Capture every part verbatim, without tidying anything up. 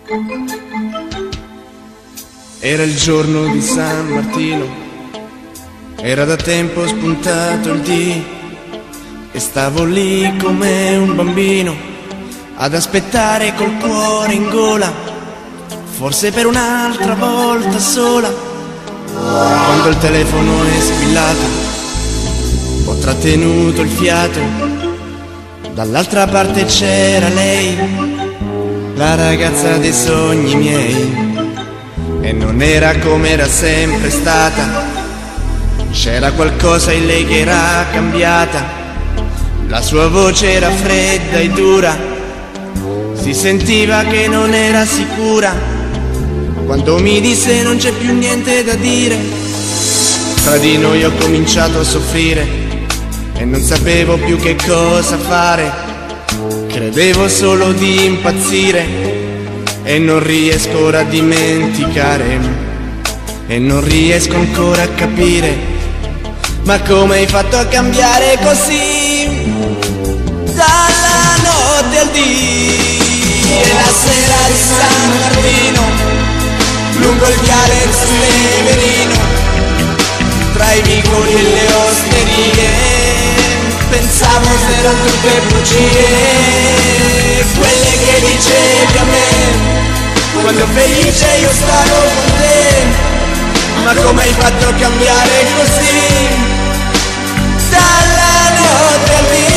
Era il giorno di San Martino, era da tempo spuntato il dì e stavo lì come un bambino ad aspettare col cuore in gola, forse per un'altra volta sola. Quando il telefono è squillato, ho trattenuto il fiato, dall'altra parte c'era lei, la ragazza dei sogni miei. E non era come era sempre stata, c'era qualcosa in lei che era cambiata. La sua voce era fredda e dura, si sentiva che non era sicura. Quando mi disse non c'è più niente da dire, tra di noi ho cominciato a soffrire e non sapevo più che cosa fare. Credevo solo di impazzire e non riesco ora a dimenticare, e non riesco ancora a capire, ma come hai fatto a cambiare così? Dalla notte al dì e la sera di San Martino, lungo il viale San Severino, tra i vicoli e le osterie, pensavo se erano tutte bugie, quelle che dicevi a me quando felice io stavo con te. Ma come hai fatto a cambiare così? Dalla notte al dì.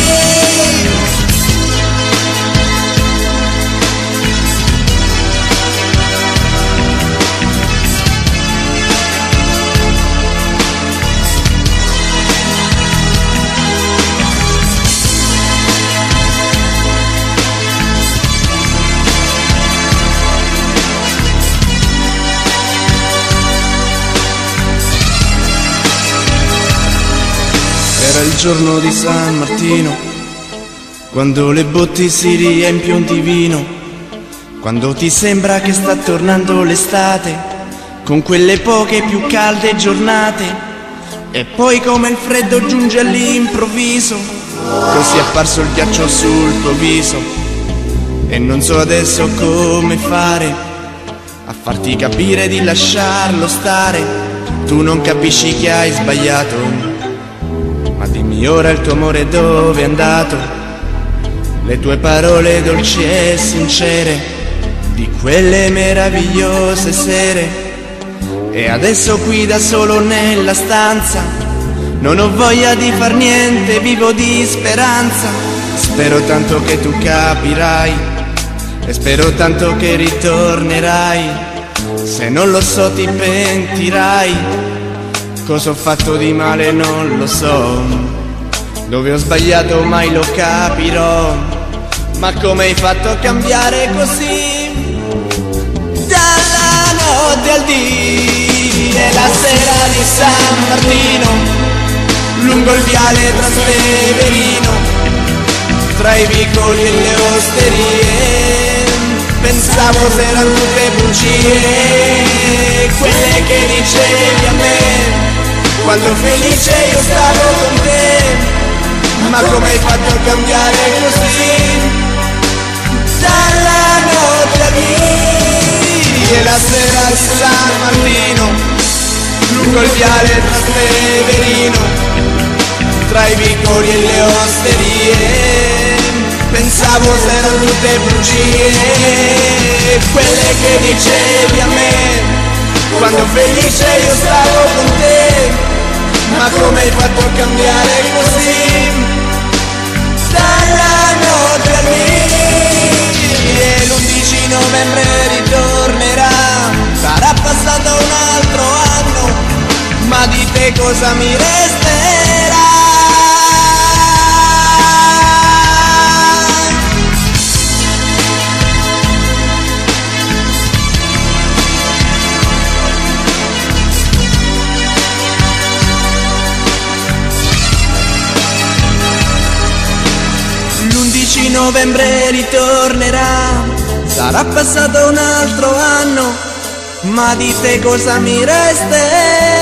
Era il giorno di San Martino, quando le botti si riempiono di vino, quando ti sembra che sta tornando l'estate, con quelle poche più calde giornate, e poi come il freddo giunge all'improvviso, così è apparso il ghiaccio sul tuo viso, e non so adesso come fare a farti capire di lasciarlo stare. Tu non capisci che hai sbagliato, ma dimmi ora il tuo amore dove è andato, le tue parole dolci e sincere di quelle meravigliose sere. E adesso qui da solo nella stanza non ho voglia di far niente, vivo di speranza. Spero tanto che tu capirai e spero tanto che ritornerai, se non lo so ti pentirai. Cosa ho fatto di male non lo so, dove ho sbagliato mai lo capirò, ma come hai fatto a cambiare così? Dalla notte al dì e la sera di San Martino, lungo il viale San Severino, tra i vicoli e le osterie, pensavo se erano tutte bugie, quelle che dicevi a me quando felice io stavo con te. Ma come hai fatto a cambiare così? Dalla notte al dì e la sera di San Martino, lungo il viale San Severino, tra i vicoli e le osterie, pensavo se erano tutte bugie, quelle che dicevi a me quando felice io stavo con te. Ma come hai fatto a cambiare così? Dalla notte al dì e l'undici novembre ritornerà, sarà passato un altro anno, ma di te cosa mi resterà? l'undici novembre ritornerà, sarà passato un altro anno, ma di te cosa mi resterà?